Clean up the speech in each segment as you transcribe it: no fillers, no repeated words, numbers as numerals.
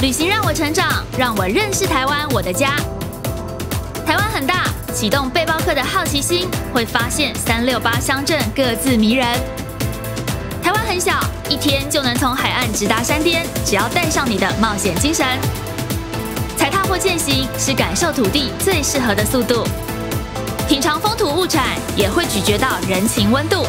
旅行让我成长，让我认识台湾，我的家。台湾很大，启动背包客的好奇心，会发现368乡镇各自迷人。台湾很小，一天就能从海岸直达山巅，只要带上你的冒险精神。踩踏或健行是感受土地最适合的速度，品尝风土物产，也会咀嚼到人情温度。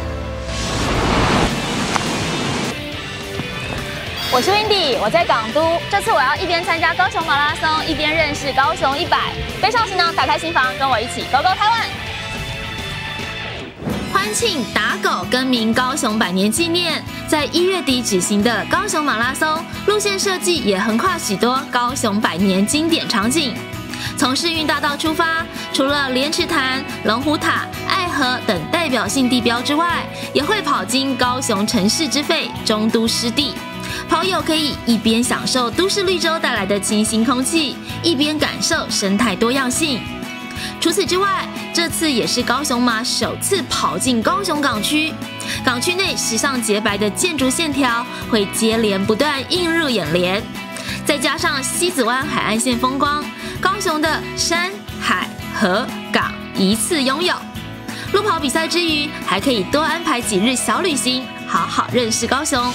我是 Windy， 我在港都。这次我要一边参加高雄马拉松，一边认识高雄100。背上行囊，打开心房，跟我一起 Go Go 台湾！欢庆打狗更名高雄100年纪念，在1月底举行的高雄马拉松路线设计也横跨许多高雄100年经典场景。从世运大道出发，除了莲池潭、龙虎塔、爱河等代表性地标之外，也会跑经高雄城市之肺中都湿地。跑友可以一边享受都市绿洲带来的清新空气，一边感受生态多样性。除此之外，这次也是高雄马首次跑进高雄港区。港区内时尚洁白的建筑线条会接连不断映入眼帘，再加上西子湾海岸线风光，高雄的山海河港一次拥有。路跑比赛之余，还可以多安排几日小旅行，好好认识高雄。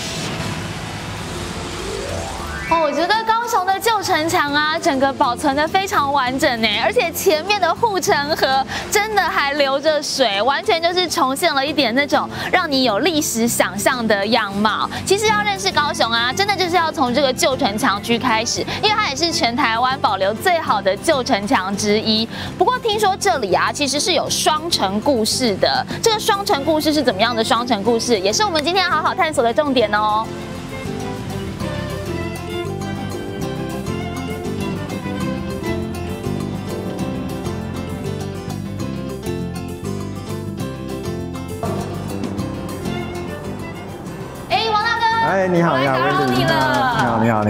我觉得高雄的旧城墙啊，整个保存得非常完整呢，而且前面的护城河真的还流着水，完全就是重现了一点那种让你有历史想象的样貌。其实要认识高雄啊，真的就是要从这个旧城墙区开始，因为它也是全台湾保留最好的旧城墙之一。不过听说这里啊，其实是有双城故事的。这个双城故事是怎么样的双城故事，也是我们今天要好好探索的重点哦。 哎，你好，你好， 打扰你了。 你好。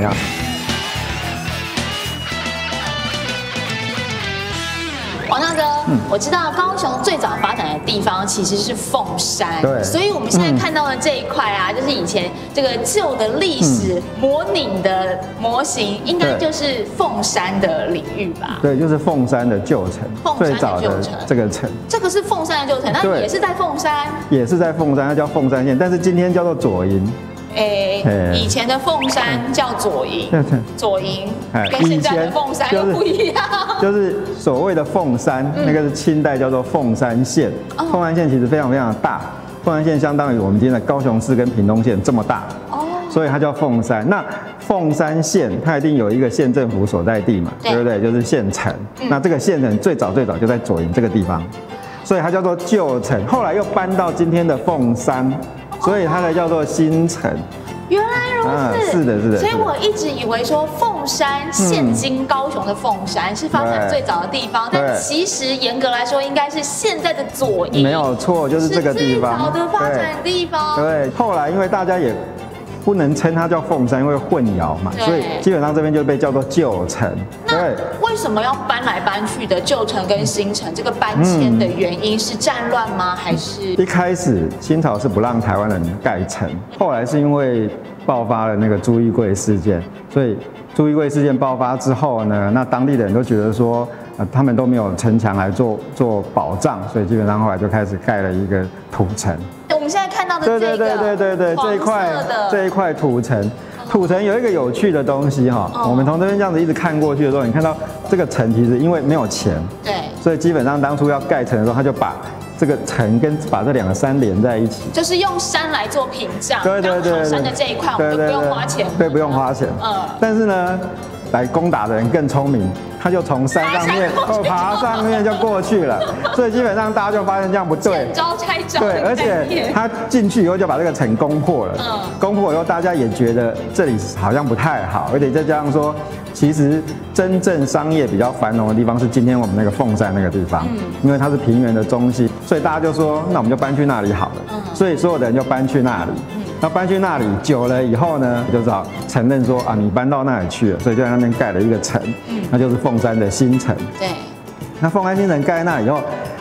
王大哥，我知道高雄最早发展的地方其实是凤山， 对， 所以我们现在看到的这一块啊，就是以前这个旧的历史模拟的模型，应该就是凤山的领域吧？ 对，就是凤山的旧城，最早的这个城， 这个是凤山的旧城，那也是在凤山， 也是在凤山，它叫凤山县，但是今天叫做左营。 以前的凤山叫左营，左营跟现在的凤山又不一样。 就是所谓的凤山，那个是清代叫做凤山县。凤山县其实非常非常的大，凤山县相当于我们今天的高雄市跟屏东县这么大，所以它叫凤山。那凤山县它一定有一个县政府所在地嘛，对不对？就是县城。那这个县城最早就在左营这个地方，所以它叫做旧城。后来又搬到今天的凤山。所以它才叫做新城。 原来如此， 是的。 所以我一直以为说凤山，现今高雄的凤山是发展最早的地方，但其实严格来说，应该是现在的左营。 没有错，就是这个地方。 最早的发展地方。 对，后来因为大家也不能称它叫凤山，因为混淆嘛，所以基本上这边就被叫做旧城。 那为什么要搬来搬去的旧城跟新城？这个搬迁的原因是战乱吗？还是一开始清朝是不让台湾人盖城，后来是因为爆发了那个朱一贵事件，所以朱一贵事件爆发之后呢，那当地的人都觉得说，他们都没有城墙来做保障，所以基本上后来就开始盖了一个土城。 我们现在看到的对，这一块土城。土城有一个有趣的东西哈，我们从这边这样子一直看过去的时候，你看到这个城其实因为没有钱，对，所以基本上当初要盖城的时候，他就把这个城把这两个山连在一起，就是用山来做屏障。对，山的这一块我们就不用花钱，对，不用花钱。但是呢，来攻打的人更聪明，他就从山上面爬上面就过去了，所以基本上大家就发现这样不对，见招拆招。对，而且他进去以后就把这个城攻破了，攻破以后大家也觉得这里好像不太好，而且再加上说，其实真正商业比较繁荣的地方是今天我们那个凤山那个地方，因为它是平原的中心，所以大家就说，那我们就搬去那里好了，所以所有的人就搬去那里。那搬去那里久了以后呢，就只好承认说啊，你搬到那里去了，所以就在那边盖了一个城，那就是凤山的新城。对。那凤山新城盖在那里以后，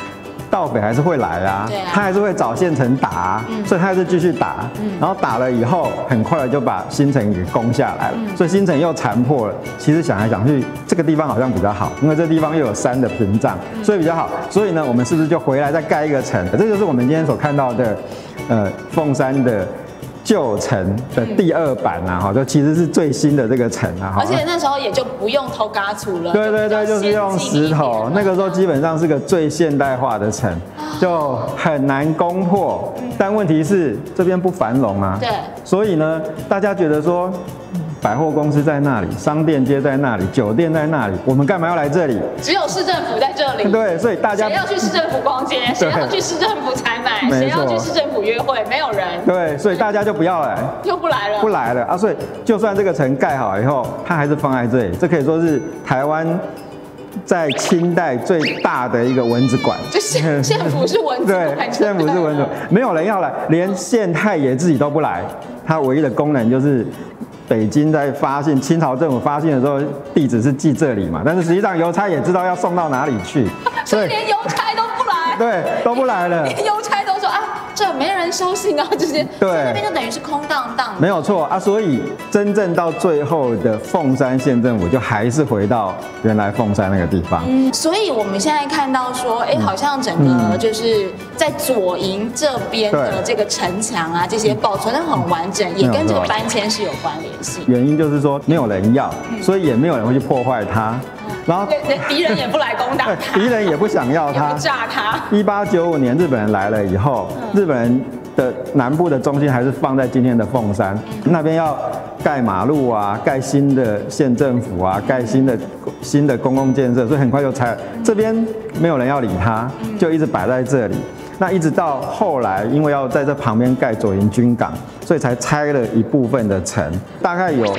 盗匪还是会来啊，他还是会找县城打，所以他还是继续打，然后打了以后，很快的就把新城给攻下来了，所以新城又残破了。其实想来想去，这个地方好像比较好，因为这地方又有山的屏障，所以比较好。所以呢，我们是不是就回来再盖一个城？这就是我们今天所看到的，凤山的旧城的第2版啊，哈，就其实是最新的这个城啊， 而且那时候也就不用头嘎土了， 对对对，就是用石头，那个时候基本上是个最现代化的城，就很难攻破。但问题是这边不繁荣啊， 对， 所以呢，大家觉得说。百货公司在那里，商店街在那里，酒店在那里，我们干嘛要来这里？ 只有市政府在这里。 对，所以大家谁要去市政府逛街？谁要去市政府采买？谁要去市政府约会？没有人。 对，所以大家就不要来， 就不来了， 不来了啊！所以就算这个城盖好以后，它还是放在这里。这可以说是台湾在清代最大的一个蚊子馆。 就县府是蚊子馆， 对，县府是蚊子馆，没有人要来，连县太爷自己都不来。它唯一的功能就是。北京在发信，清朝政府发信的时候，地址是寄这里嘛，但是实际上邮差也知道要送到哪里去， 所以连邮差都不来， 对，都不来了， 连邮差都说啊，这没人收信啊，这些， 对， 那边就等于是空荡荡， 没有错啊，所以真正到最后的凤山县政府就还是回到原来凤山那个地方， 所以我们现在看到说，好像整个就是在左营这边的这个城墙啊，这些保存得很完整，也跟这个搬迁是有关联。 原因就是说没有人要，所以也没有人会去破坏它，然后敌人也不来攻打它， 敌人也不想要它， 也不炸它。 1895年日本人来了以后，日本人的南部的中心还是放在今天的凤山，那边要盖马路啊，盖新的县政府啊，盖新的公共建设，所以很快就拆了。这边没有人要理它，就一直摆在这里。那一直到后来，因为要在这旁边盖左营军港，所以才拆了一部分的城，大概有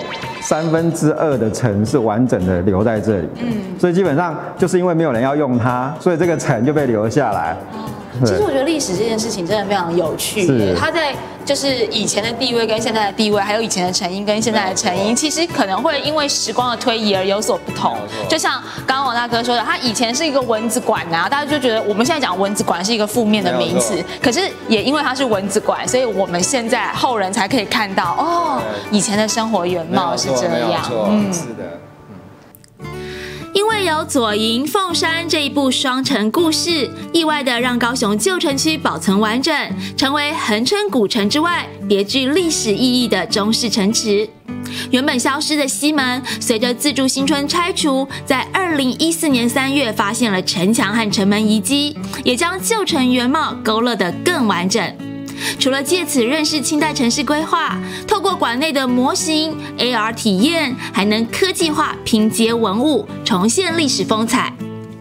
2/3的城是完整的留在这里。所以基本上就是因为没有人要用它，所以这个城就被留下来。 其实我觉得历史这件事情真的非常有趣，它在就是以前的地位跟现在的地位，还有以前的成因跟现在的成因，其实可能会因为时光的推移而有所不同。就像刚刚王大哥说的，他以前是一个蚊子馆啊，大家就觉得我们现在讲蚊子馆是一个负面的名词，可是也因为它是蚊子馆，所以我们现在后人才可以看到哦，以前的生活原貌是这样。 是的。 因为有左营、凤山这一部双城故事，意外的让高雄旧城区保存完整，成为恒春古城之外别具历史意义的中式城池。原本消失的西门，随着自助新村拆除，在2014年3月发现了城墙和城门遗迹，也将旧城原貌勾勒得更完整。除了借此认识清代城市规划，透过馆内的模型、AR 体验，还能科技化拼接文物，重现历史风采。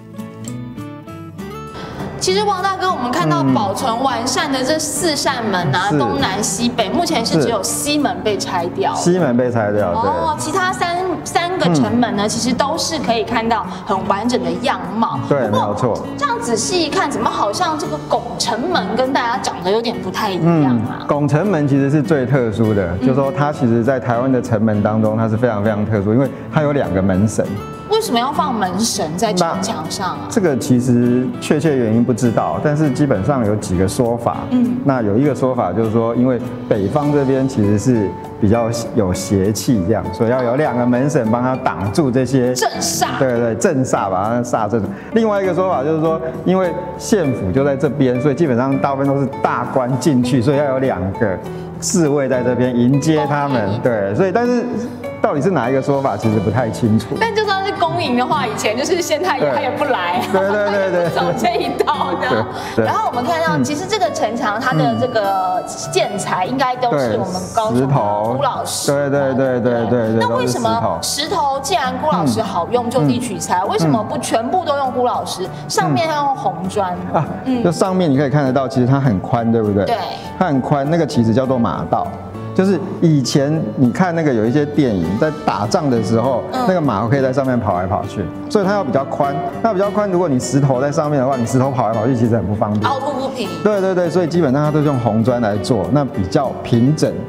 其实王大哥，我们看到保存完善的这4扇门啊，东南西北，目前是只有西门被拆掉。 西门被拆掉，对。 哦，其他三个城门呢，其实都是可以看到很完整的样貌。 对，没有错。 这样仔细一看，怎么好像这个拱城门跟大家长得有点不太一样啊？ 拱城门其实是最特殊的，就是说它其实在台湾的城门当中，它是非常非常特殊，因为它有2个门神。 为什么要放门神在城墙上啊？ 这个其实确切原因不知道，但是基本上有几个说法。那有一个说法就是说，因为北方这边其实是比较有邪气这样，所以要有2个门神帮他挡住这些镇煞。 对对，镇煞把它煞镇住。另外一个说法就是说，因为县府就在这边，所以基本上大部分都是大官进去，所以要有2个侍卫在这边迎接他们。对，所以但是到底是哪一个说法，其实不太清楚。 但就算是公营的话，以前就是县太爷他也不来， 对， 走这一道的。然后我们看到，其实这个城墙它的这个建材应该都是我们高雄的辜老师。 对。 那为什么石头既然辜老师好用，就地取材，为什么不全部都用辜老师？上面要用红砖啊？ 就上面你可以看得到，其实它很宽，对不对？ 对， 它很宽，那个其实叫做马道。就是以前你看那个有一些电影，在打仗的时候，那个马可以在上面跑来跑去，所以它要比较宽。那比较宽，如果你石头在上面的话，你石头跑来跑去其实很不方便， 凹凸不平。 对，所以基本上它都是用红砖来做，那比较平整，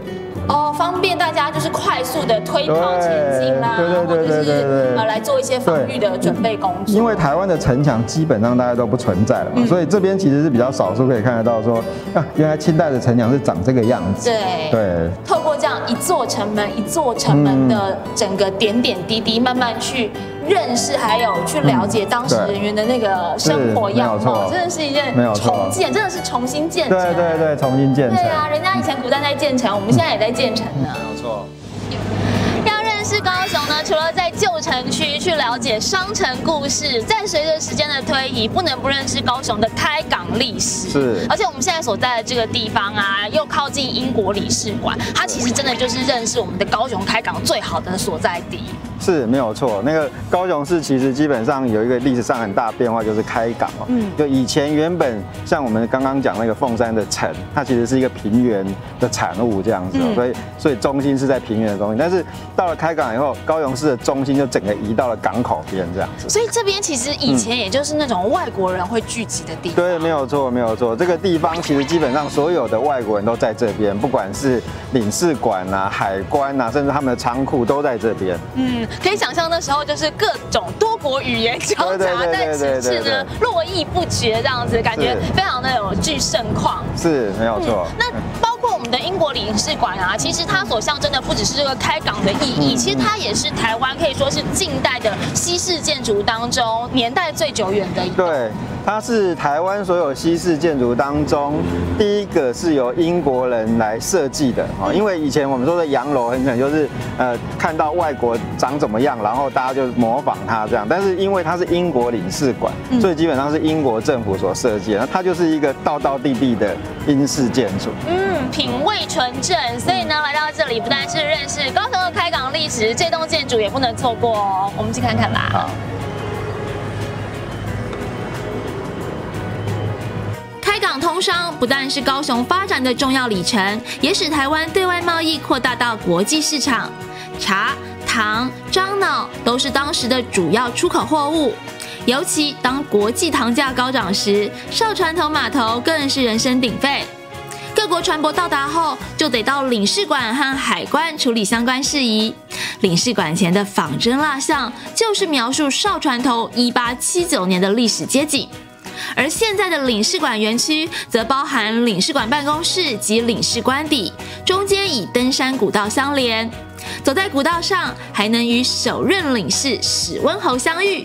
哦，方便大家就是快速的推跑前进啦，或者是来做一些防御的准备工作。 因为台湾的城墙基本上大家都不存在了嘛，所以这边其实是比较少数可以看得到说啊，原来清代的城墙是长这个样子。对， 透过这样一座城门一座城门的整个点点滴滴，慢慢去认识，还有去了解当时人员的那个生活样貌，真的是一件重建，真的是重新建成。 对，重新建成。 对啊，人家以前古代在建成，我们现在也在建成呢。 没有错。 要认识高雄呢，除了在旧城区去了解商城故事，在随着时间的推移，不能不认识高雄的开港历史。 是， 而且我们现在所在的这个地方啊，又靠近英国领事馆，它其实真的就是认识我们的高雄开港最好的所在地。 是没有错，那个高雄市其实基本上有一个历史上很大变化，就是开港哦。就以前原本像我们刚刚讲那个凤山的城，它其实是一个平原的产物这样子，所以中心是在平原的中心。但是到了开港以后，高雄市的中心就整个移到了港口边这样子。 所以这边其实以前也就是那种外国人会聚集的地方。 对，没有错，没有错。这个地方其实基本上所有的外国人都在这边，不管是领事馆啊、海关啊，甚至他们的仓库都在这边。 可以想象那时候就是各种多国语言交杂，但只是呢络绎不绝这样子，感觉非常的有具盛况。 是没有错。 那包括我们的英国领事馆啊，其实它所象征的不只是这个开港的意义，其实它也是台湾可以说是近代的西式建筑当中年代最久远的一个。 对。它是台湾所有西式建筑当中第一个是由英国人来设计的啊，因为以前我们说的洋楼很可能就是看到外国长怎么样，然后大家就模仿它这样，但是因为它是英国领事馆，所以基本上是英国政府所设计的，那它就是一个道道地地的英式建筑。 品味纯正，所以呢来到这里不但是认识高雄的开港历史，这栋建筑也不能错过哦，我们去看看啦。 好。 开港通商不但是高雄发展的重要里程，也使台湾对外贸易扩大到国际市场。茶、糖、樟脑都是当时的主要出口货物。尤其当国际糖价高涨时，哨船头码头更是人声鼎沸。各国船舶到达后，就得到领事馆和海关处理相关事宜。领事馆前的仿真蜡像，就是描述哨船头1879年的历史街景。而现在的领事馆园区则包含领事馆办公室及领事官邸，中间以登山古道相连。走在古道上，还能与首任领事史温侯相遇。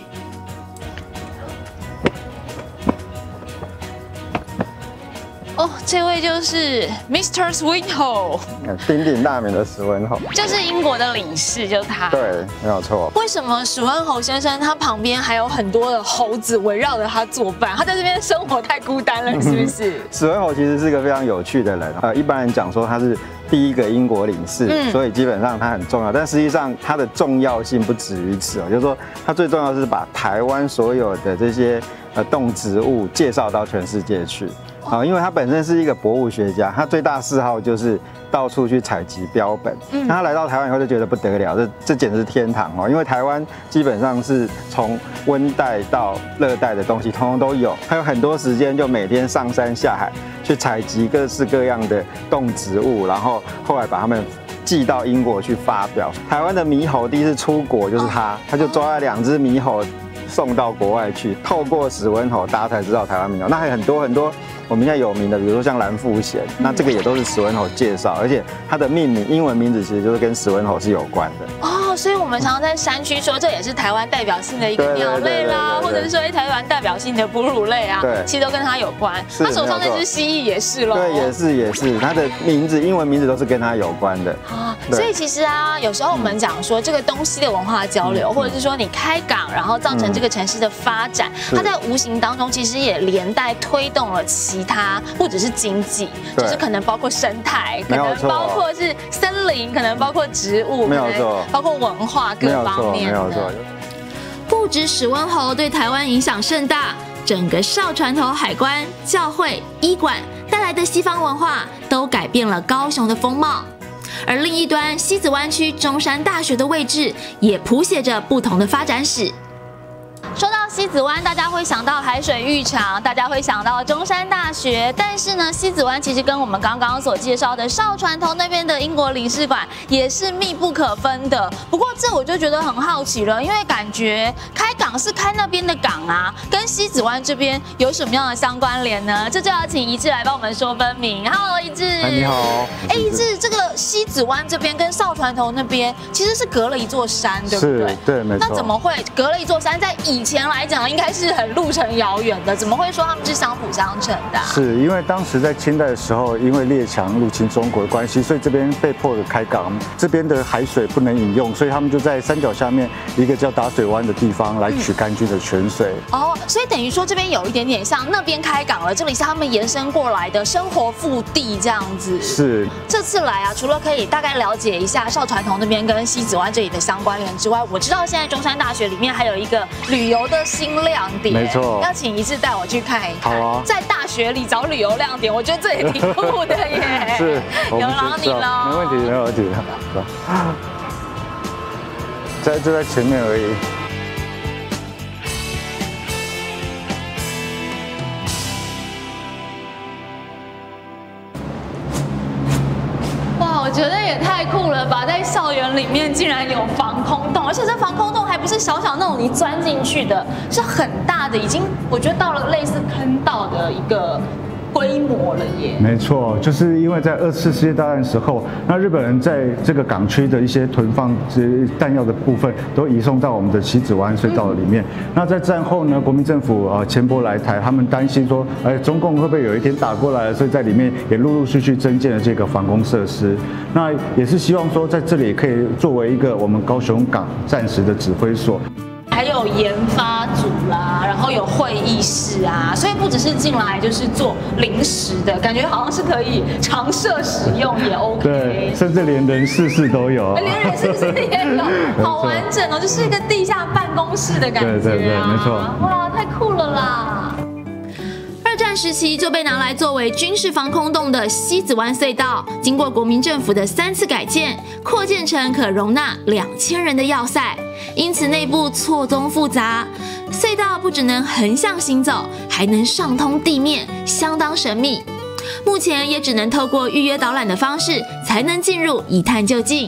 哦，这位就是 Mr. Swinhoe， 鼎鼎大名的史温侯， 就是英国的领事，就是他。 对，没有错。 为什么史温侯先生他旁边还有很多的猴子围绕着他作伴？他在这边生活太孤单了，是不是？ 史温侯其实是个非常有趣的人。一般人讲说他是第一个英国领事，所以基本上他很重要。但实际上他的重要性不止于此哦，就是说他最重要的是把台湾所有的这些动植物介绍到全世界去。因为他本身是一个博物学家，他最大嗜好就是到处去采集标本。那他来到台湾以后就觉得不得了，这简直是天堂哦！因为台湾基本上是从温带到热带的东西通通都有，他有很多时间就每天上山下海去采集各式各样的动植物，然后后来把它们寄到英国去发表。台湾的猕猴第一次出国就是他就抓了2只猕猴送到国外去，透过史温侯大家才知道台湾猕猴。那还有很多很多我们现在有名的，比如说像蓝腹鹇，那这个也都是史温侯介绍，而且它的命名英文名字其实就是跟史温侯是有关的。 所以我们常常在山区说，这也是台湾代表性的一个鸟类啦，或者是说台湾代表性的哺乳类啊，其实都跟它有关。他手上那只蜥蜴也是咯。 对，也是，它的名字英文名字都是跟它有关的。 所以其实啊，有时候我们讲说这个东西的文化交流，或者是说你开港，然后造成这个城市的发展，它在无形当中其实也连带推动了其他，不只是经济，就是可能包括生态，可能包括是森林，可能包括植物， 没有错， 包括文化各方面的。不止史温侯对台湾影响甚大，整个哨船头海关、教会、医馆带来的西方文化，都改变了高雄的风貌。而另一端，西子湾区中山大学的位置，也谱写着不同的发展史。说到西子湾，大家会想到海水浴场，大家会想到中山大学，但是呢，西子湾其实跟我们刚刚所介绍的哨船头那边的英国领事馆也是密不可分的。不过这我就觉得很好奇了，因为感觉开港是开那边的港啊，跟西子湾这边有什么样的相关联呢？这就要请一志来帮我们说分明。Hello， 一志。 你好。 一志，这个西子湾这边跟哨船头那边其实是隔了一座山，对不对？ 对，没错。 那怎么会隔了一座山？在以前来讲，应该是很路程遥远的，怎么会说他们是相辅相成的？ 是因为当时在清代的时候，因为列强入侵中国的关系，所以这边被迫的开港，这边的海水不能饮用，所以他们就在山脚下面一个叫打水湾的地方来取干净的泉水。 哦，所以等于说这边有一点点像那边开港了，这里是他们延伸过来的生活腹地这样子。 是。 这次来啊，除了可以大概了解一下哨船头那边跟西子湾这里的相关联之外，我知道现在中山大学里面还有一个旅游的新亮点， 没错， 要请一志带我去看一看。 好啊， 在大学里找旅游亮点，我觉得这也挺酷的耶。 是， 有劳你了， 没问题，没问题。就在前面而已。 哇，我觉得也太酷了吧！在校园里面竟然有防空洞，而且这防空洞还不是小小那种你钻进去的，是很大的，已经我觉得到了类似坑道的一个规模了耶。 没错，就是因为在2次世界大战的时候，那日本人在这个港区的一些囤放弹药的部分都移送到我们的西子湾隧道里面。那在战后呢，国民政府前波来台，他们担心说，中共会不会有一天打过来了，所以在里面也陆陆续续增建了这个防空设施。那也是希望说，在这里可以作为一个我们高雄港暂时的指挥所。 还有研发组啦，然后有会议室啊，所以不只是进来就是做临时的，感觉好像是可以常设使用也 OK。 对，甚至连人事室都有， 连人事室也有，好完整哦，就是一个地下办公室的感觉啊。 对，没错。 哇，太酷了啦！二战时期就被拿来作为军事防空洞的西子湾隧道，经过国民政府的3次改建，扩建成可容纳2000人的要塞，因此内部错综复杂。隧道不只能横向行走，还能上通地面，相当神秘。目前也只能透过预约导览的方式才能进入一探究竟。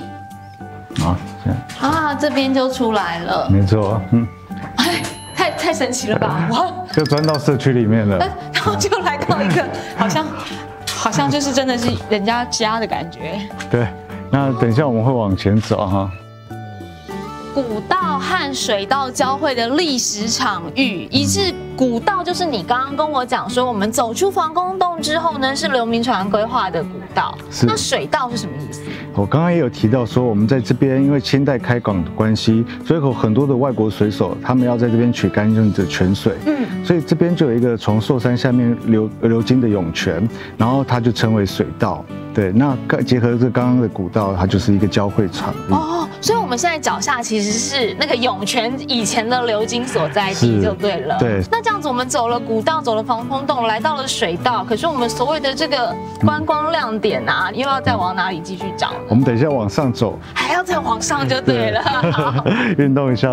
这边就出来了。 没错， 太神奇了吧！哇， 就钻到社区里面了， 然后就来到一个好像就是真的是人家家的感觉。 对，那等一下我们会往前走哈。 古道和水道交汇的历史场域，一致古道就是你刚刚跟我讲说，我们走出防空洞之后呢，是刘铭传规划的古道。那水道是什么意思？ 我刚刚也有提到说，我们在这边因为清代开港的关系，所以有很多的外国水手，他们要在这边取干净的泉水。所以这边就有一个从寿山下面流经的涌泉，然后它就称为水道。对，那结合这刚刚的古道，它就是一个交汇场。 所以我们现在脚下其实是那个涌泉以前的流经所在地，就对了。 对。 那这样子，我们走了古道，走了防空洞，来到了水道，可是我们所谓的这个观光亮点啊，又要再往哪里继续找呢？ 我们等一下往上走， 还要再往上就对了。 运动一下。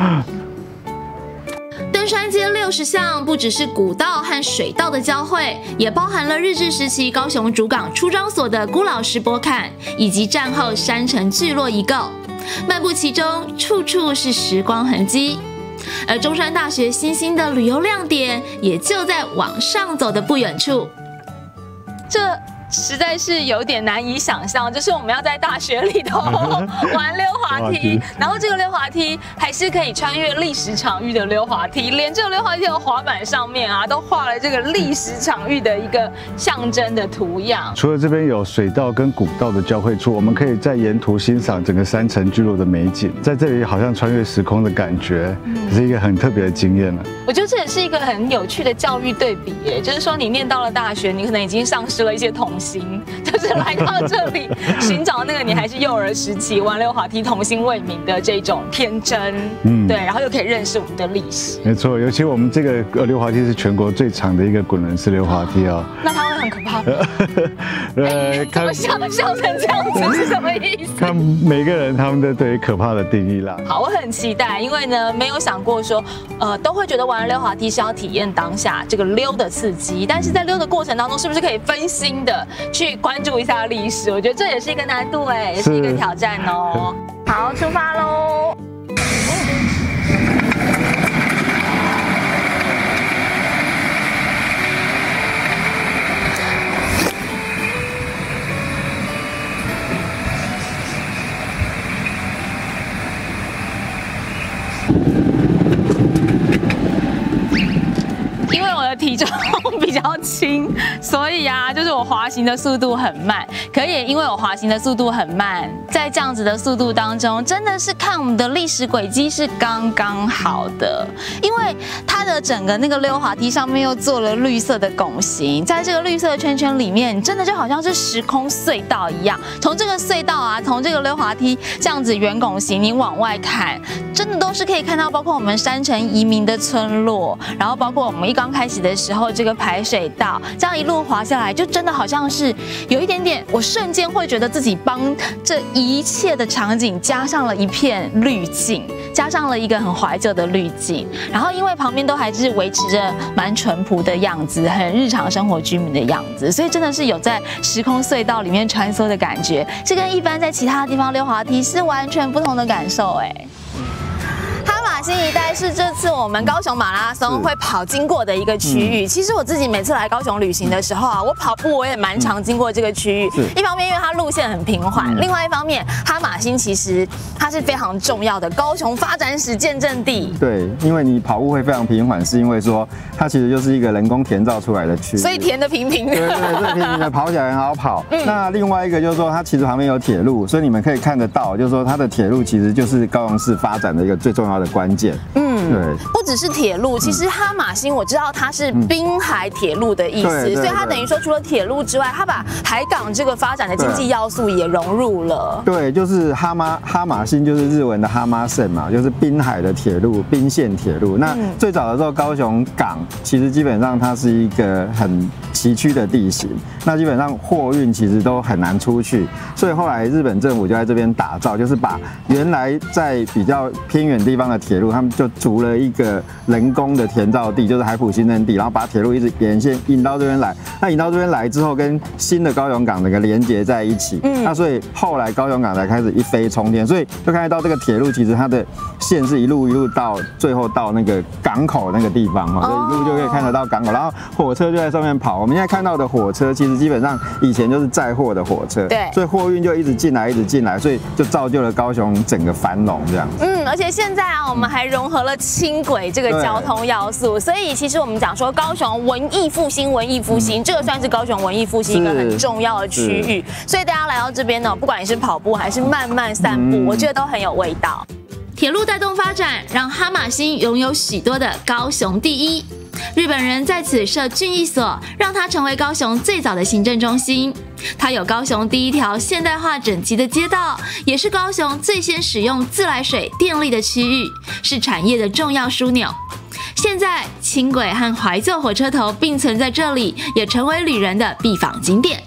登山街60巷不只是古道和水道的交汇，也包含了日治时期高雄主港出张所的辜老师波坎，以及战后山城聚落遗构。漫步其中，处处是时光痕迹。而中山大学新兴的旅游亮点，也就在往上走的不远处。这实在是有点难以想象，就是我们要在大学里头玩溜滑梯，然后这个溜滑梯还是可以穿越历史场域的溜滑梯，连这个溜滑梯的滑板上面啊，都画了这个历史场域的一个象征的图样。 除了这边有水道跟古道的交汇处，我们可以在沿途欣赏整个山城聚落的美景，在这里好像穿越时空的感觉，是一个很特别的经验了。 我觉得这也是一个很有趣的教育对比耶，就是说你念到了大学，你可能已经丧失了一些童心，就是来到这里寻找那个你还是幼儿时期玩溜滑梯童心未泯的这种天真，对，然后又可以认识我们的历史。 没错，尤其我们这个溜滑梯是全国最长的一个滚轮式溜滑梯哦。 那它会很可怕吗？怎么笑成这样子是什么意思？ 看每个人他们的对于可怕的定义啦。 好，我很期待，因为呢没有想过说，都会觉得玩溜滑梯是要体验当下这个溜的刺激，但是在溜的过程当中，是不是可以分心的去关注一下历史？我觉得这也是一个难度也是一个挑战哦。好，出发喽！体重比较轻，所以就是我滑行的速度很慢。可也因为我滑行的速度很慢，在这样子的速度当中，真的是看我们的历史轨迹是刚刚好的。因为它的整个那个溜滑梯上面又做了绿色的拱形，在这个绿色的圈圈里面，真的就好像是时空隧道一样。从这个隧道从这个溜滑梯这样子圆拱形，你往外看，真的都是可以看到，包括我们山城移民的村落，然后包括我们一刚开始的时候这个排水道，这样一路滑下来，就真的好像是有一点点，我瞬间会觉得自己帮这一切的场景加上了一片滤镜，加上了一个很怀旧的滤镜。然后因为旁边都还是维持着蛮淳朴的样子，很日常生活居民的样子，所以真的是有在时空隧道里面穿梭的感觉，这跟一般在其他地方溜滑梯是完全不同的感受新一带是这次我们高雄马拉松会跑经过的一个区域。其实我自己每次来高雄旅行的时候我跑步我也蛮常经过这个区域。一方面因为它路线很平缓，另外一方面哈马星其实它是非常重要的高雄发展史见证地。 对，因为你跑步会非常平缓，是因为说它其实就是一个人工填造出来的区域， 所以填的平平的。 对，这平平的跑起来很好跑。那另外一个就是说它其实旁边有铁路，所以你们可以看得到，就是说它的铁路其实就是高雄市发展的一个最重要的关键。对， 不只是铁路，其实哈马星我知道它是滨海铁路的意思，所以它等于说除了铁路之外，它把海港这个发展的经济要素也融入了。 对，就是哈马星就是日文的哈马线嘛，就是滨海的铁路，滨线铁路。那最早的时候，高雄港其实基本上它是一个很崎岖的地形，那基本上货运其实都很难出去，所以后来日本政府就在这边打造，就是把原来在比较偏远地方的铁路，他们就筑了一个人工的填造地，就是海埔新生地，然后把铁路一直沿线引到这边来。那引到这边来之后，跟新的高雄港整个连接在一起。那所以后来高雄港才开始一飞冲天，所以就看得到这个铁路其实它的线是一路到最后到那个港口那个地方所以一路就可以看得到港口，然后火车就在上面跑。我们现在看到的火车其实基本上以前就是载货的火车，对，所以货运就一直进来，所以就造就了高雄整个繁荣这样子。 而且现在我们还融合了轻轨这个交通要素，所以其实我们讲说高雄文艺复兴，这个算是高雄文艺复兴一个很重要的区域，所以大家来到这边呢，不管你是跑步还是慢慢散步，我觉得都很有味道。铁路带动发展，让哈马星拥有许多的高雄第一。日本人在此设郡役所，让它成为高雄最早的行政中心。它有高雄第一条现代化整齐的街道，也是高雄最先使用自来水电力的区域，是产业的重要枢纽。现在轻轨和怀旧火车头并存在这里，也成为旅人的必访景点。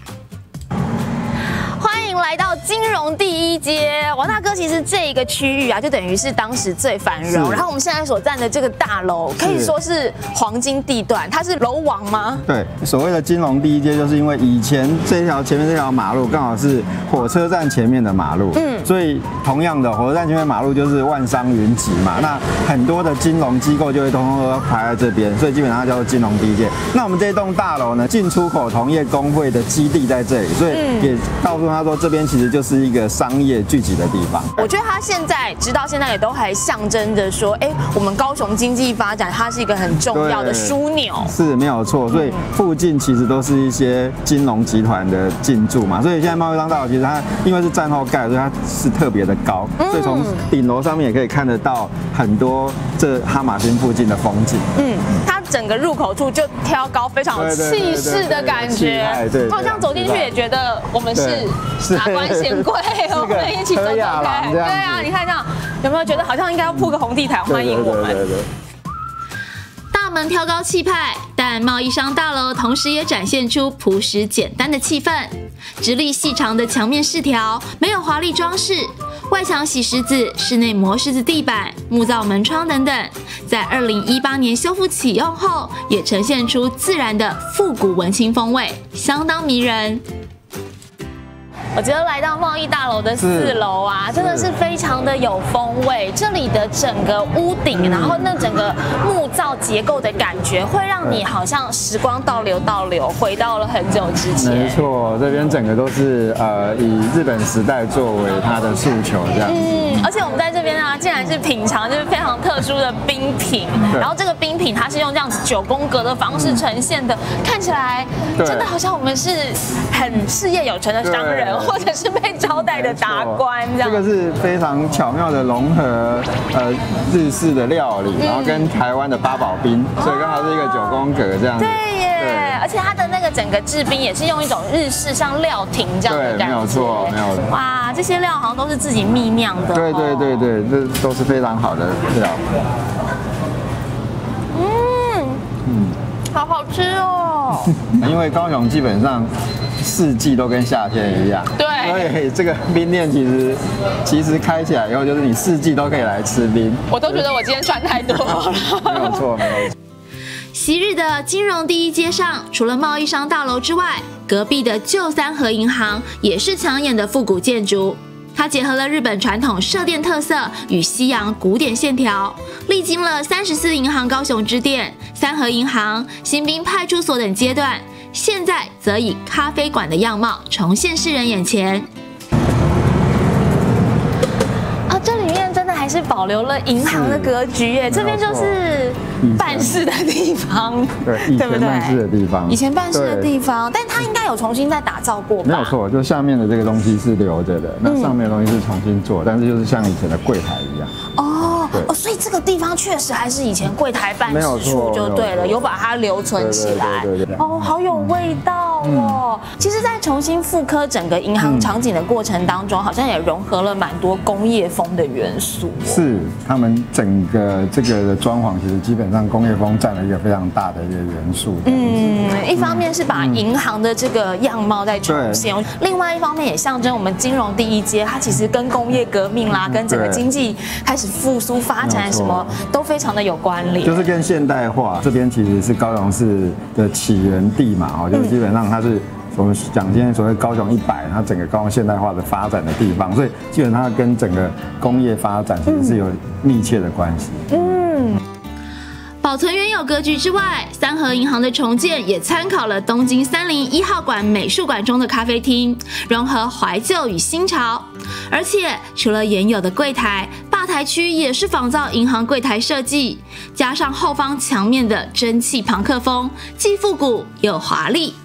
来到金融第一街，王大哥，其实这一个区域就等于是当时最繁荣。然后我们现在所站的这个大楼，可以说是黄金地段，它是楼王吗？ 对，所谓的金融第一街，就是因为以前前面这条马路刚好是火车站前面的马路，所以同样的火车站前面马路就是万商云集嘛，那很多的金融机构就会通通都排在这边，所以基本上叫做金融第一街。那我们这一栋大楼呢，进出口同业工会的基地在这里，所以也告诉他说这边其实就是一个商业聚集的地方。 我觉得它现在直到现在也都还象征着说，我们高雄经济发展它是一个很重要的枢纽， 是没有错。所以附近其实都是一些金融集团的进驻嘛，所以现在贸易商大楼其实它因为是战后盖，所以它是特别的高，所以从顶楼上面也可以看得到很多这哈马星附近的风景。它整个入口处就挑高，非常有气势的感觉。好像走进去也觉得我们是达官显贵，我们一起走走看。对啊，你看这样有没有觉得好像应该要铺个红地毯欢迎我们？大门挑高气派， 但贸易商大楼同时也展现出朴实简单的气氛，直立细长的墙面饰条，没有华丽装饰，外墙洗石子，室内磨石子地板、木造门窗等等，在2018年修复启用后，也呈现出自然的复古文青风味，相当迷人。我觉得来到贸易大楼的4楼啊，真的是非常的有风味。这里的整个屋顶，然后那整个木造结构的感觉，会让你好像时光倒流，回到了很久之前。 没错，这边整个都是以日本时代作为它的诉求这样。 而且我们在这边啊，竟然是品尝就是非常特殊的冰品，然后这个冰品它是用这样子9宫格的方式呈现的，看起来真的好像我们是很事业有成的商人，或者是被招待的达官这样。 这个是非常巧妙的融合日式的料理，然后跟台湾的八宝冰，所以刚好是一个9宫格这样子。 对耶，而且它的那个整个制冰也是用一种日式像料亭这样的感觉。 对，没有错，没有错。 哇，这些料好像都是自己秘酿的。 对，这都是非常好的料。 好好吃哦。 因为高雄基本上4季都跟夏天一样， 对， 所以这个冰店其实开起来以后，就是你4季都可以来吃冰。 我都觉得我今天赚太多了。 没有错，没有错。 昔日的金融第一街上，除了贸易商大楼之外，隔壁的旧3和银行也是抢眼的复古建筑。它结合了日本传统社殿特色与西洋古典线条，历经了34银行高雄支店、3和银行、新滨派出所等阶段，现在则以咖啡馆的样貌重现世人眼前。这里面真的还是保留了银行的格局耶，这边就是办事的地方， 对，以前办事的地方， 以前办事的地方，但它应该有重新再打造过吧？ 没有错，就下面的这个东西是留着的，那上面的东西是重新做，但是就是像以前的柜台一样。 所以这个地方确实还是以前柜台办事处就对了，有把它留存起来。好有味道哦。其实，在重新复刻整个银行场景的过程当中，好像也融合了蛮多工业风的元素。 是，他们整个这个的装潢，其实基本上工业风占了一个非常大的一个元素。 一方面是把银行的这个样貌再重现，另外一方面也象征我们金融第一街，它其实跟工业革命啦，跟整个经济开始复苏发展什么都非常的有关联。 就是跟现代化这边其实是高雄市的起源地嘛，就是基本上它是我们讲今天所谓高雄100，它整个高雄现代化的发展的地方，所以基本上它跟整个工业发展其实是有密切的关系。 保存原有格局之外，3和银行的重建也参考了东京301号馆美术馆中的咖啡厅，融合怀旧与新潮。而且除了原有的柜台，吧台区也是仿造银行柜台设计，加上后方墙面的蒸汽朋克风，既复古又华丽。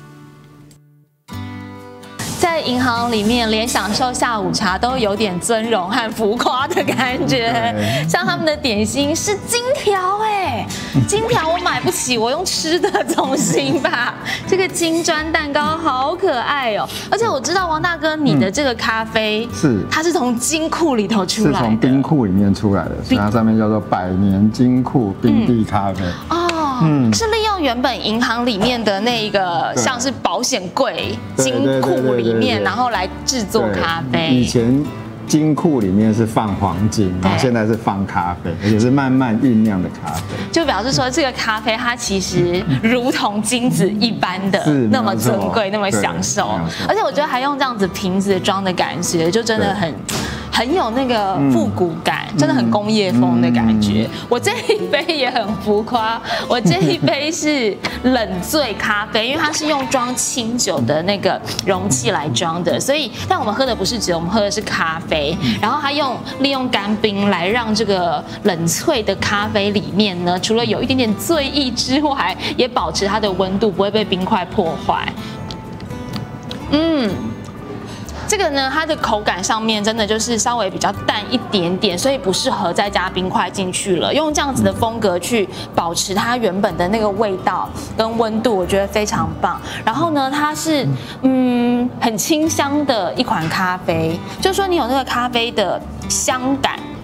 在银行里面，连享受下午茶都有点尊荣和浮夸的感觉。像他们的点心是金条，金条我买不起，我用吃的总行吧。这个金砖蛋糕好可爱哦！而且我知道王大哥，你的这个咖啡它是从金库里头出来的， 是从冰库里面出来的，所以它上面叫做100年金库冰滴咖啡。 是利用原本银行里面的那个像是保险柜金库里面，然后来制作咖啡。 以前金库里面是放黄金，然后现在是放咖啡，而且是慢慢酝酿的咖啡， 就表示说这个咖啡它其实如同金子一般的那么尊贵，那么享受。而且我觉得还用这样子瓶子装的感觉，就真的很有那个复古感，真的很工业风的感觉。我这一杯也很浮夸，我这一杯是冷萃咖啡，因为它是用装清酒的那个容器来装的，所以但我们喝的不是酒，我们喝的是咖啡。然后它利用干冰来让这个冷萃的咖啡里面呢，除了有一点点醉意之外，也保持它的温度不会被冰块破坏。这个呢，它的口感上面真的就是稍微比较淡一点点，所以不适合再加冰块进去了。用这样子的风格去保持它原本的那个味道跟温度，我觉得非常棒。然后呢，它是很清香的一款咖啡，就是说你有那个咖啡的香感。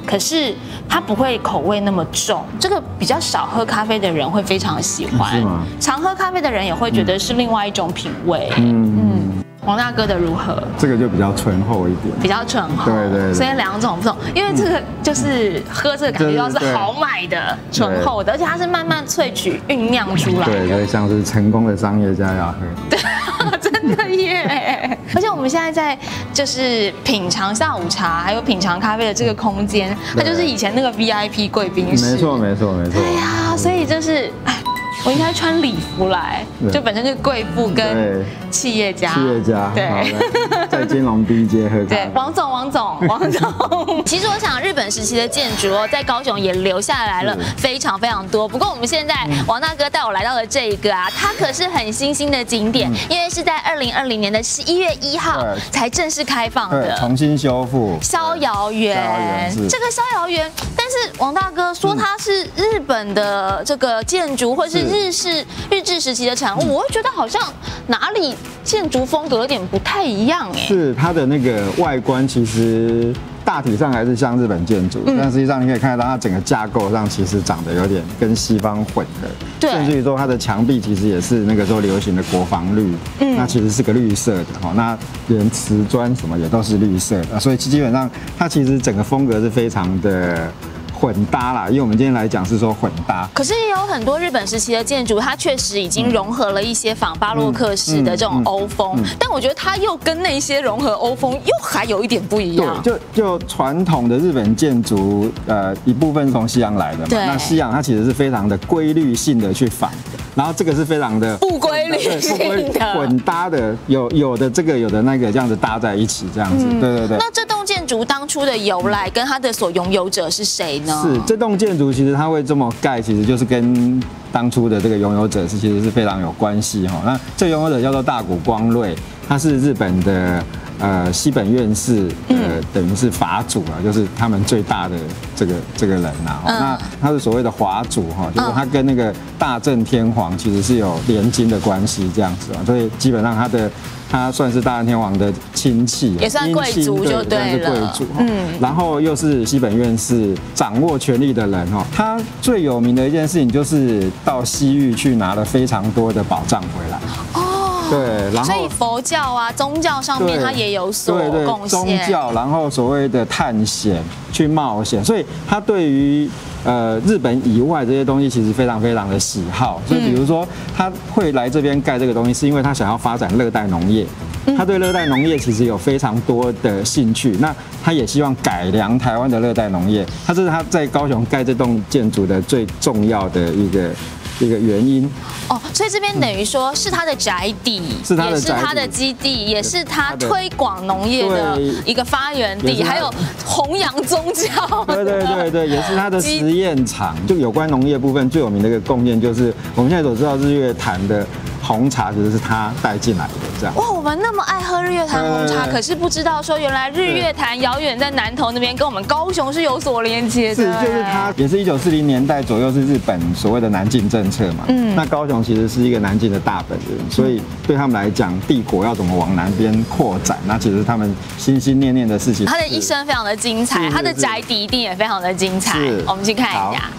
可是它不会口味那么重。这个比较少喝咖啡的人会非常喜欢，常喝咖啡的人也会觉得是另外一种品味。王大哥的如何？ 这个就比较醇厚一点， 比较醇厚， 对， 所以2种不同。因为这个就是喝这个感觉要是好买的醇厚的，而且它是慢慢萃取酝酿出来的， 对，像是成功的商业家要喝， 对，真的耶！而且我们现在在就是品尝下午茶，还有品尝咖啡的这个空间，它就是以前那个 VIP 贵宾室， 没错。 对呀，所以就是我应该穿礼服来，就本身就是贵妇跟企业家，对， 在金融 B 街喝咖啡。 对，王总。其实我想，日本时期的建筑在高雄也留下来了非常多。不过我们现在王大哥带我来到的这一个啊，它可是很新兴的景点，因为是在2020年的11月1号才正式开放的， 重新修复逍遥园。这个逍遥园，但是王大哥说它是日本的这个建筑，或是日治时期的产物，我会觉得好像哪里建筑风格有点不太一样哎。 是它的那个外观其实大体上还是像日本建筑，但实际上你可以看得到它整个架构上其实长得有点跟西方混合，甚至于说它的墙壁其实也是那个时候流行的国防绿，那其实是个绿色的哈，那连瓷砖什么也都是绿色的，所以基本上它其实整个风格是非常的混搭啦，因为我们今天来讲是说混搭。 可是也有很多日本时期的建筑，它确实已经融合了一些仿巴洛克式的这种欧风，但我觉得它又跟那些融合欧风又还有一点不一样。 对，就传统的日本建筑，一部分从西洋来的嘛，那西洋它其实是非常的规律性的去仿的，然后这个是非常的不规律性的混搭的，有的这个有的那个这样子搭在一起这样子，对。 那这栋建筑当初的由来跟它的所拥有者是谁呢？ 是这栋建筑其实它会这么盖，其实就是跟当初的这个拥有者其实是非常有关系哈。那这拥有者叫做大谷光瑞，他是日本的西本院士，等于是法主啊，就是他们最大的这个人呐。那他是所谓的华主哈，就是他跟那个大正天皇其实是有连襟的关系这样子啊，所以基本上他算是大正天皇的亲戚， 也算贵族就对了， 贵族。然后又是西本院士掌握权力的人哈。他最有名的一件事情就是到西域去拿了非常多的宝藏回来。对，然后所以佛教啊，宗教上面它也有所贡献。 宗教，然后所谓的探险、去冒险，所以他对于日本以外这些东西其实非常的喜好。所以比如说他会来这边盖这个东西，是因为他想要发展热带农业。他对热带农业其实有非常多的兴趣，那他也希望改良台湾的热带农业。这是他在高雄盖这栋建筑的最重要的一个原因。 所以这边等于说是他的宅邸，也是他的基地，也是他推广农业的一个发源地，还有弘扬宗教。 对，也是他的实验场。就有关农业部分最有名的一个贡献，就是我们现在所知道日月潭的红茶，其实是他带进来的。这样哇， 我们那么爱喝日月潭红茶，可是不知道说原来日月潭遥远在南投那边，跟我们高雄是有所连接的。 就是它也是1940年代左右是日本所谓的南进政策嘛。那高雄其实是一个南进的大本营，所以对他们来讲，帝国要怎么往南边扩展，那其实是他们心心念念的事情。 他的一生非常的精彩，他的宅邸一定也非常的精彩。我们去看一下。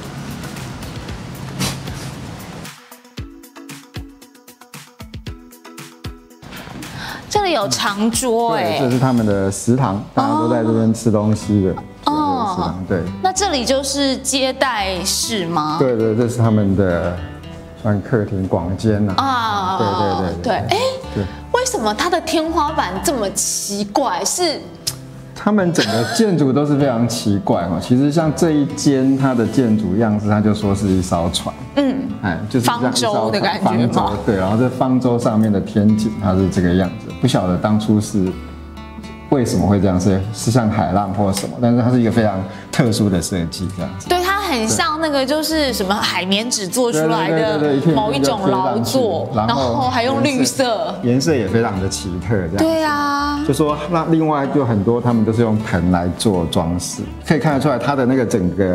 这里有长桌对，这是他们的食堂，大家都在这边吃东西的。食堂对。那这里就是接待室吗？ 对，这是他们的算客厅广间呐。对。 为什么它的天花板这么奇怪？是他们整个建筑都是非常奇怪哦。其实像这一间，它的建筑样式，它就说是一艘船。就是方舟的感觉吗？ 对，然后这方舟上面的天井，它是这个样子。不晓得当初是为什么会这样，是像海浪或什么，但是它是一个非常特殊的设计，这样子。 对，它很像那个就是什么海绵纸做出来的某一种劳作，然后还用绿色， 颜色也非常的奇特，这样。 对啊， 就说那另外就很多他们都是用藤来做装饰，可以看得出来它的那个整个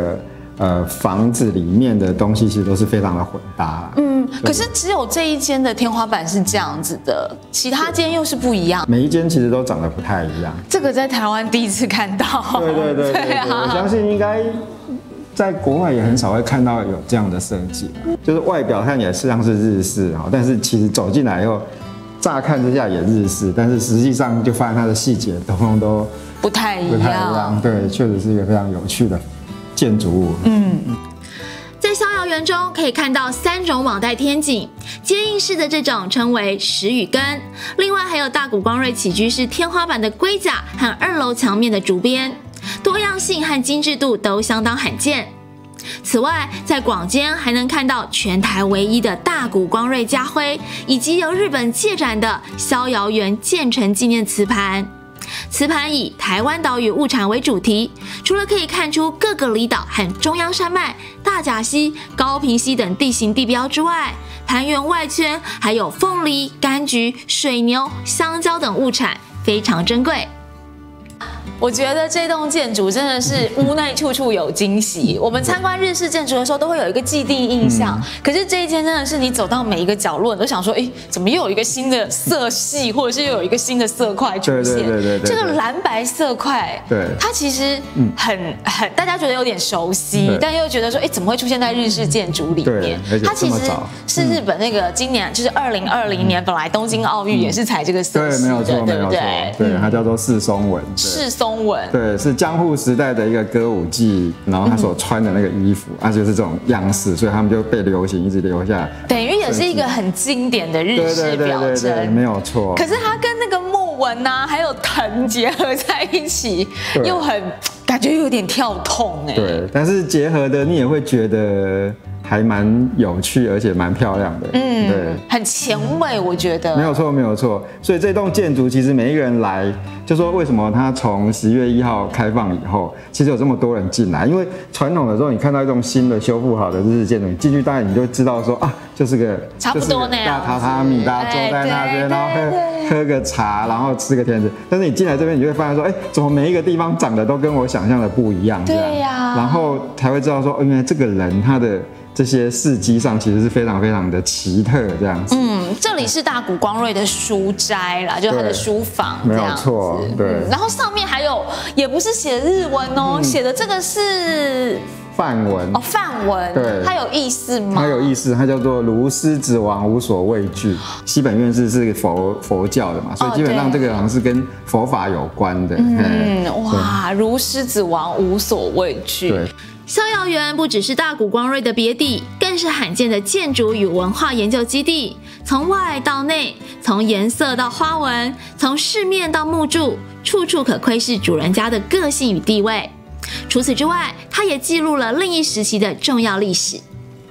房子里面的东西其实都是非常的混搭。 可是只有这一间的天花板是这样子的，其他间又是不一样。 每一间其实都长得不太一样。 这个在台湾第一次看到。 对啊，我相信应该在国外也很少会看到有这样的设计，就是外表看起来像是日式啊，但是其实走进来以后，乍看之下也日式，但是实际上就发现它的细节通通都不太一样。 对，确实是一个非常有趣的建筑物。 在逍遥园中可以看到3种网带天井，接应式的这种称为石雨根，另外还有大谷光瑞起居室天花板的龟甲和2楼墙面的竹编，多样性和精致度都相当罕见。此外，在广间还能看到全台唯一的大谷光瑞家徽，以及由日本借展的逍遥园建成纪念瓷盘。瓷盘以台湾岛屿物产为主题，除了可以看出各个离岛和中央山脉、大甲溪、高屏溪等地形地标之外，盘圆外圈还有凤梨、柑橘、水牛、香蕉等物产，非常珍贵。 我觉得这栋建筑真的是屋内处处有惊喜。我们参观日式建筑的时候，都会有一个既定印象，可是这一间真的是你走到每一个角落，你都想说，怎么又有一个新的色系，或者是又有一个新的色块出现？对，这个蓝白色块，对，它其实很大家觉得有点熟悉，但又觉得说，怎么会出现在日式建筑里面？它其实是日本那个今年就是2020年，本来东京奥运也是采这个色系的，对不对？ 对，它叫做四松纹。对，是江户时代的一个歌舞伎，然后他所穿的那个衣服，就是这种样式，所以他们就被流行，一直留下来。 等于也是一个很经典的日式表征， 对，没有错。 可是它跟那个木纹啊，还有藤结合在一起，又很感觉有点跳痛对，但是结合的你也会觉得还蛮有趣，而且蛮漂亮的。对， 很前卫，我觉得。 没有错。所以这栋建筑其实每一个人来，就说为什么它从10月1号开放以后，其实有这么多人进来？因为传统的时候，你看到一栋新的修复好的日式建筑，你进去大概你就知道说就是个差不多那样大榻榻米，大家坐在那边，然后喝个茶，然后吃个甜食。但是你进来这边，你就会发现说，怎么每一个地方长得都跟我想象的不一样？ 对呀。 然后才会知道说，原来这个人他的这些事迹上其实是非常非常的奇特这样子。 这里是大谷光瑞的书斋啦，就是他的书房这样子。没有错， 对。 然后上面还有，也不是写日文哦，写的这个是梵文梵文。对，它有意思吗？ 它有意思，它叫做如狮子王无所畏惧。西本院士是佛教的嘛，所以基本上这个好像是跟佛法有关的。 哇，如狮子王无所畏惧。 对。 逍遥园不只是大谷光瑞的别邸，更是罕见的建筑与文化研究基地。从外到内，从颜色到花纹，从饰面到木柱，处处可窥视主人家的个性与地位。除此之外，它也记录了另一时期的重要历史。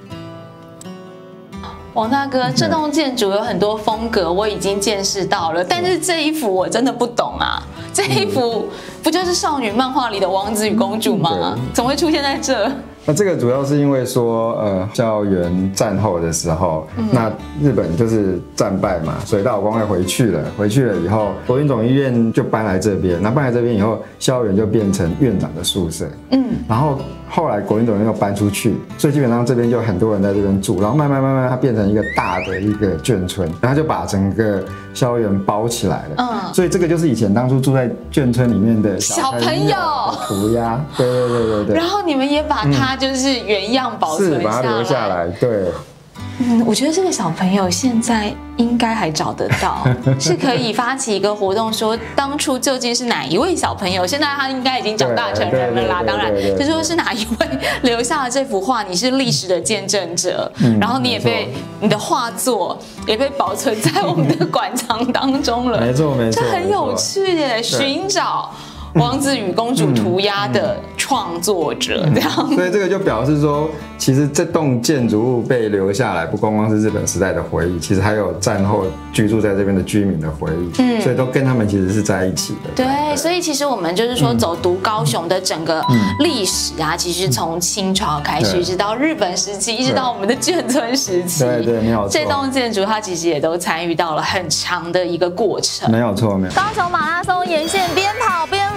王大哥，这栋建筑有很多风格，我已经见识到了，但是这一幅我真的不懂啊！这一幅不就是少女漫画里的王子与公主吗？怎么会出现在这？ 那这个主要是因为说，逍遥园战后的时候，那日本就是战败嘛，所以大谷光瑞回去了以后，国军总医院就搬来这边，那搬来这边以后，逍遥园就变成院长的宿舍，然后后来国军总医院又搬出去，所以基本上这边就很多人在这边住，然后慢慢它变成一个大的一个眷村，然后就把整个逍遥园包起来了，所以这个就是以前当初住在眷村里面的小朋友涂鸦，对。 然后你们也把它就是原样保存下来， 是把它留下来，对。 我觉得这个小朋友现在应该还找得到，是可以发起一个活动，说当初究竟是哪一位小朋友，现在他应该已经长大成人了啦。当然，就说是哪一位留下了这幅画，你是历史的见证者，然后你也被你的画作也被保存在我们的馆藏当中了。 没错， 这很有趣耶，寻找王子与公主涂鸦的创作者，这样。 所以这个就表示说，其实这栋建筑物被留下来，不光光是日本时代的回忆，其实还有战后居住在这边的居民的回忆，所以都跟他们其实是在一起的。 对，所以其实我们就是说，走读高雄的整个历史啊，其实从清朝开始，一直到日本时期，一直到我们的眷村时期， 对，没有错。 这栋建筑它其实也都参与到了很长的一个过程， 没有错。 高雄马拉松沿线边跑边旅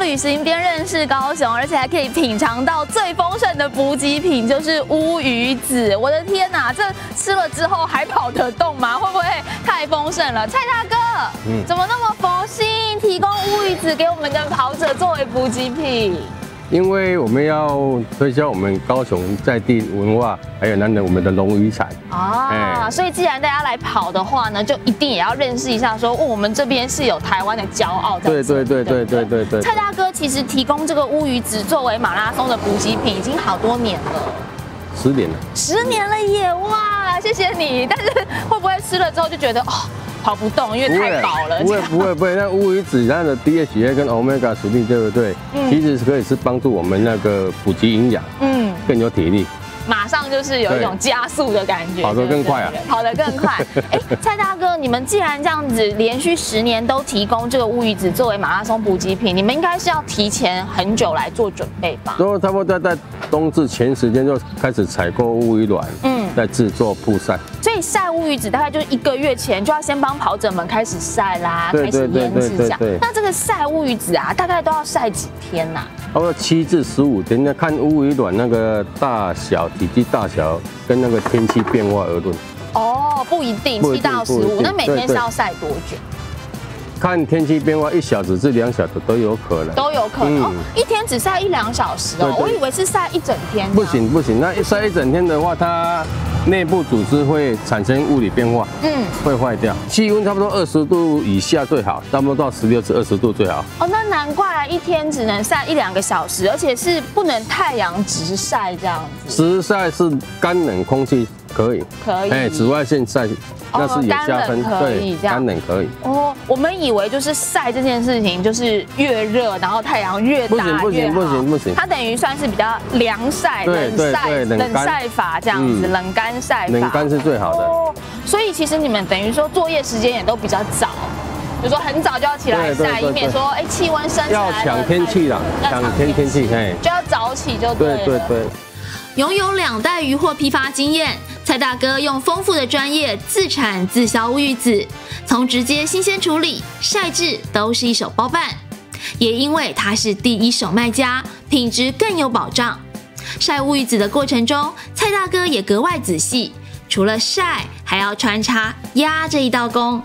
旅行边认识高雄，而且还可以品尝到最丰盛的补给品，就是乌鱼子。我的天哪，这吃了之后还跑得动吗？会不会太丰盛了？蔡大哥，怎么那么佛心，提供乌鱼子给我们的跑者作为补给品？ 因为我们要推销我们高雄在地文化，还有我们的农渔产所以既然大家来跑的话呢，就一定也要认识一下说，我们这边是有台湾的骄傲在。 对。 蔡大哥其实提供这个乌鱼子作为马拉松的补给品，已经好多年了。 10年了。 10年了耶！哇，谢谢你。但是会不会吃了之后就觉得跑不动，因为太饱了？ 不会，那乌鱼子它的 DHA 跟 Omega 3对不对？其实可以是帮助我们那个补给营养，更有体力。 马上就是有一种加速的感觉， 跑得更快啊！ 跑得更快。蔡大哥，你们既然这样子连续10年都提供这个乌鱼子作为马拉松补给品，你们应该是要提前很久来做准备吧？ 然后差不多在冬至前时间就开始采购乌鱼卵，在制作曝晒。所以晒乌鱼子大概就是1个月前就要先帮跑者们开始晒啦，开始腌制这样。那这个晒乌鱼子啊，大概都要晒几天呐？ 差不多7至15天，要看乌鱼卵那个大小、体积大小跟那个天气变化而论。 不一定7到15，那每天是要晒多久？ 看天气变化，1小时至2小时都有可能。 都有可能一天只晒1-2小时哦，我以为是晒一整天。 不行，那晒一整天的话，它内部组织会产生物理变化，会坏掉。气温差不多20度以下最好，差不多到16至20度最好。 那难怪一天只能晒1-2个小时，而且是不能太阳直晒这样子。 直晒是干冷空气可以，紫外线晒那是有加分，对，干冷可以。 我们以为就是晒这件事情就是越热，然后太阳越大越好。不行，它等于算是比较凉晒、冷晒法这样子，冷干晒法。 冷干是最好的。 所以其实你们等于说作业时间也都比较早，比如说很早就要起来晒，以免说气温升起来了。 要抢天气啦，抢天气， 就要早起就对了。 对。 拥有2代渔获批发经验，蔡大哥用丰富的专业自产自销乌鱼子，从直接新鲜处理、晒制都是一手包办。也因为他是第一手卖家，品质更有保障。晒乌鱼子的过程中，蔡大哥也格外仔细，除了晒，还要穿插压这一道工。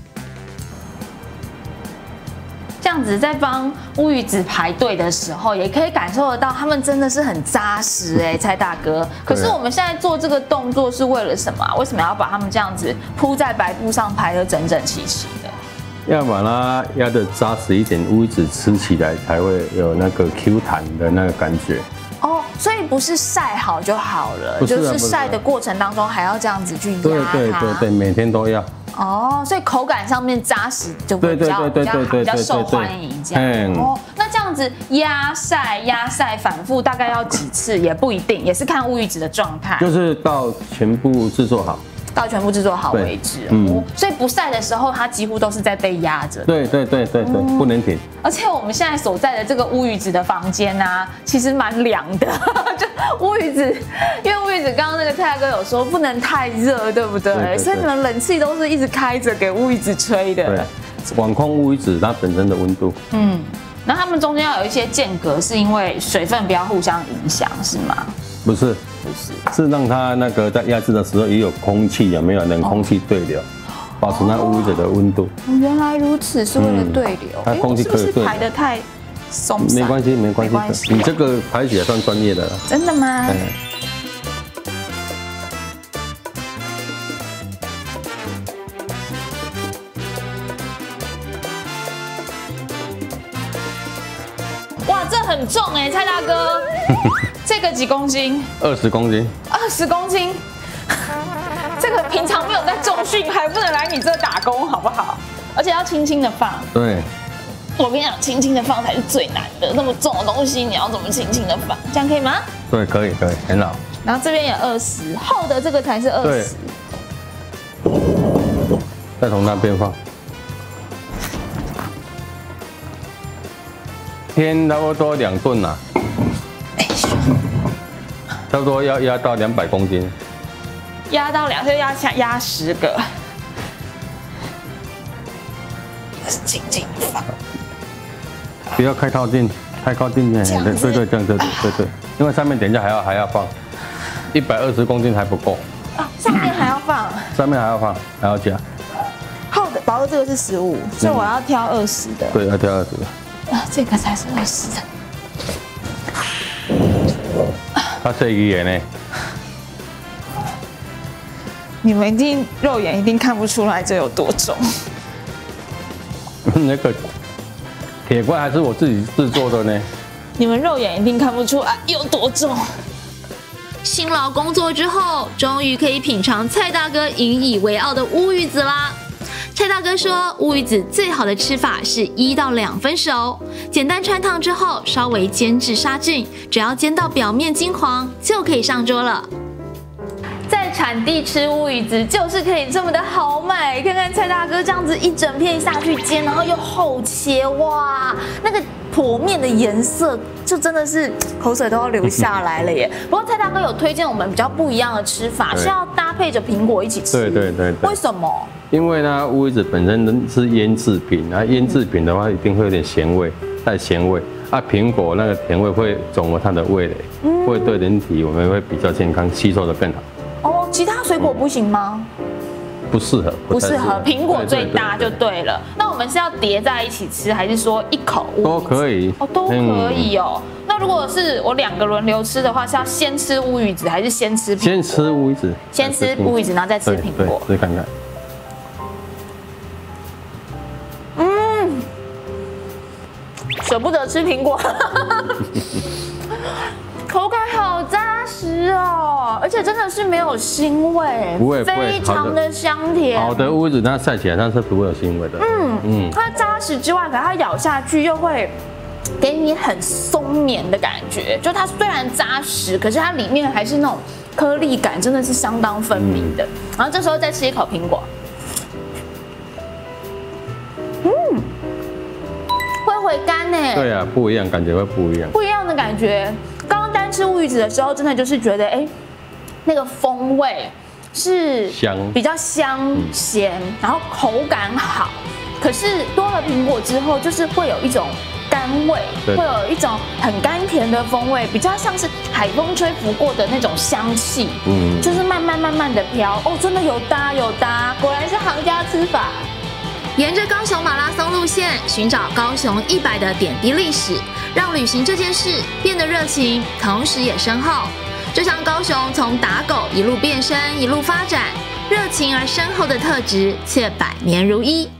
这样子在帮乌鱼子排队的时候，也可以感受得到他们真的是很扎实蔡大哥。可是我们现在做这个动作是为了什么？为什么要把他们这样子铺在白布上排得整整齐齐的？ 要把它压得扎实一点，乌鱼子吃起来才会有那个 Q 弹的那个感觉。 所以不是晒好就好了，就是晒的过程当中还要这样子去压它。 对，每天都要。 所以口感上面扎实就比较受欢迎这样。那这样子压晒反复大概要几次也不一定，也是看乌鱼子的状态。 就是到全部制作好。 到全部制作好为止。所以不晒的时候，它几乎都是在被压着。 对，不能停。 而且我们现在所在的这个乌鱼子的房间啊，其实蛮凉的。就乌鱼子，因为乌鱼子刚刚那个蔡大哥有说不能太热，对不对？所以你们冷气都是一直开着给乌鱼子吹的。 对，管控乌鱼子它本身的温度。 那它们中间要有一些间隔，是因为水分不要互相影响，是吗？ 不是，是让它那个在压制的时候也有空气，有没有冷空气对流，保持那乌鱼子的温度。 原来如此，是为了对流。 它空气可以对流。是不是排得太松散？ 没关系，你这个排起来算专业的了。 真的吗？哇，这很重蔡大哥。这个几公斤 ？20公斤。 20公斤，这个平常没有在重训，还不能来你这打工，好不好？而且要轻轻的放。 对。 我跟你讲，轻轻的放才是最难的。那么重的东西，你要怎么轻轻的放？这样可以吗？ 对，可以，很好。 然后这边也20，厚的这个才是20。对。 再从那边放。天差不多2吨啦。差不多要压到200公斤， 压到就压10个，轻轻放， 不要太靠近，太靠近，对，这样对，因为上面等一下还要放，120公斤还不够啊，上面还要放， 还要加。 好的，宝哥这个是15，所以我要挑20的。 对，要挑20的。 这个才是20的。 它是鱼眼呢。 你们一定肉眼一定看不出来这有多重。 那个铁罐还是我自己制作的呢。 你们肉眼一定看不出来有多重。 辛劳工作之后，终于可以品尝蔡大哥引以为傲的乌鱼子啦。蔡大哥说，乌鱼子最好的吃法是1到2分熟，简单穿烫之后稍微煎至杀菌，只要煎到表面金黄就可以上桌了。 在产地吃乌鱼子就是可以这么的豪迈，看看蔡大哥这样子一整片下去煎，然后又厚切，哇，那个剖面的颜色就真的是口水都要流下来了耶。不过蔡大哥有推荐我们比较不一样的吃法，是要搭配着苹果一起吃。 对。 为什么？ 因为呢，乌鱼子本身是腌制品，啊，腌制品的话一定会有点咸味，带咸味。啊，苹果那个甜味会中和它的味蕾，会对人体我们会比较健康，吸收的更好。 哦，其他水果不行吗？ 不适合， 不适合，苹果最搭就对了。那我们是要叠在一起吃，还是说一口都可以？ 哦，都可以哦。那如果是我2个轮流吃的话，是要先吃乌鱼子，还是先吃苹果？ 先吃乌鱼子， 先吃乌鱼子，然后再吃苹果。 对，看看。 舍不得吃苹果。口感好扎实哦，而且真的是没有腥味， 不会， 非常的香甜。 好的乌鱼子它晒起来它是不会有腥味的。 它扎实之外，可它咬下去又会给你很松绵的感觉。就它虽然扎实，可是它里面还是那种颗粒感，真的是相当分明的。然后这时候再吃一口苹果，会回甘呢。 对啊，不一样，感觉会不一样。 不一样的感觉。刚刚单吃乌鱼子的时候，真的就是觉得，那个风味是香， 比较香咸，然后口感好。可是多了苹果之后，就是会有一种甘味，会有一种很甘甜的风味，比较像是海风吹拂过的那种香气。就是慢慢的飘。哦，真的有搭，果然是行家吃法。 沿着高雄马拉松路线，寻找高雄100的点滴历史，让旅行这件事变得热情，同时也深厚。就像高雄从打狗一路变身，一路发展，热情而深厚的特质却百年如一。